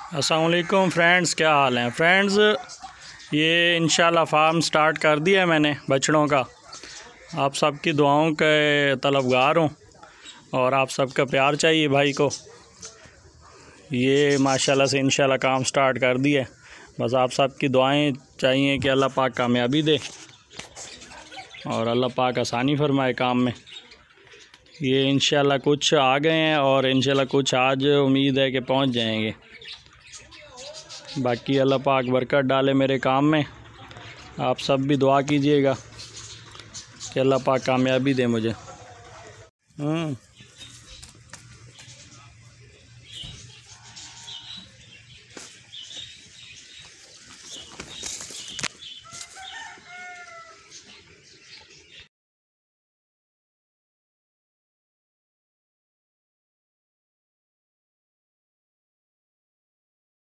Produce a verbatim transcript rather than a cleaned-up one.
अस्सलाम वालेकुम फ्रेंड्स, क्या हाल हैं फ्रेंड्स। ये इंशाल्लाह फार्म स्टार्ट कर दिया है मैंने बछड़ों का। आप सबकी दुआओं के तलबगार हूँ और आप सबका प्यार चाहिए भाई को। ये माशाल्लाह से इंशाल्लाह काम स्टार्ट कर दिया है। बस आप सबकी दुआएं चाहिए कि अल्लाह पाक कामयाबी दे और अल्लाह पाक आसानी फरमाए काम में। ये इंशाल्लाह कुछ आ गए हैं और इंशाल्लाह कुछ आज उम्मीद है कि पहुंच जाएंगे। बाकी अल्लाह पाक बरकत डाले मेरे काम में। आप सब भी दुआ कीजिएगा कि अल्लाह पाक कामयाबी दे मुझे। हम्म